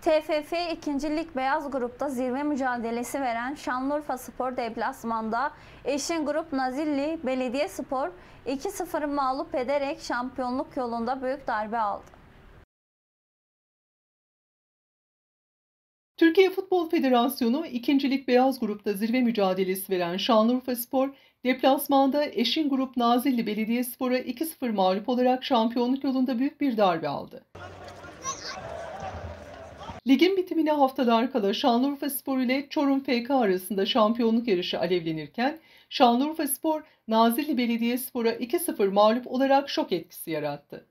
TFF 2. Lig Beyaz Grup'ta zirve mücadelesi veren Şanlıurfaspor deplasmanda Eşin Grup Nazilli Belediyespor 2-0 mağlup ederek şampiyonluk yolunda büyük darbe aldı. Türkiye Futbol Federasyonu 2. Lig Beyaz Grup'ta zirve mücadelesi veren Şanlıurfaspor deplasmanda Eşin Grup Nazilli Belediyespor'a 2-0 mağlup olarak şampiyonluk yolunda büyük bir darbe aldı. Ligin bitimine haftalar kala Şanlıurfaspor ile Çorum FK arasında şampiyonluk yarışı alevlenirken Şanlıurfaspor Nazilli Belediyespor'a 2-0 mağlup olarak şok etkisi yarattı.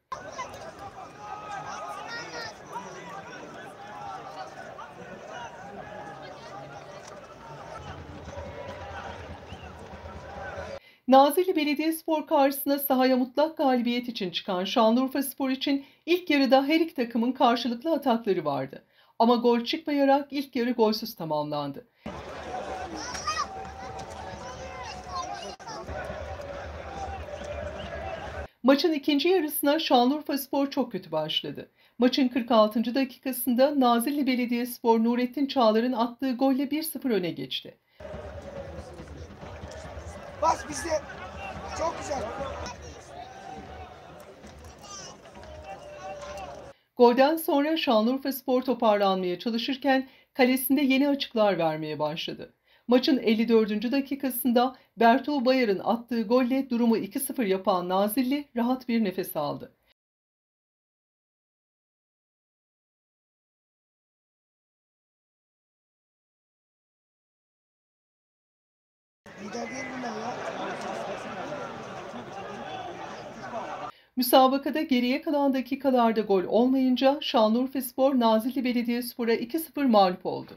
Nazilli Belediyespor karşısına sahaya mutlak galibiyet için çıkan Şanlıurfaspor için ilk yarıda her iki takımın karşılıklı atakları vardı. Ama gol çıkmayarak ilk yarı golsüz tamamlandı. Maçın ikinci yarısına Şanlıurfaspor çok kötü başladı. Maçın 46. dakikasında Nazilli Belediyespor Nurettin Çağlar'ın attığı golle 1-0 öne geçti. Bas bizde. Çok güzel. Golden sonra Şanlıurfaspor toparlanmaya çalışırken kalesinde yeni açıklar vermeye başladı. Maçın 54. dakikasında Bertuğ Bayar'ın attığı golle durumu 2-0 yapan Nazilli rahat bir nefes aldı. Lider değil bunlar ya. Müsabakada geriye kalan dakikalarda gol olmayınca Şanlıurfaspor Nazilli Belediyespor'a 2-0 mağlup oldu.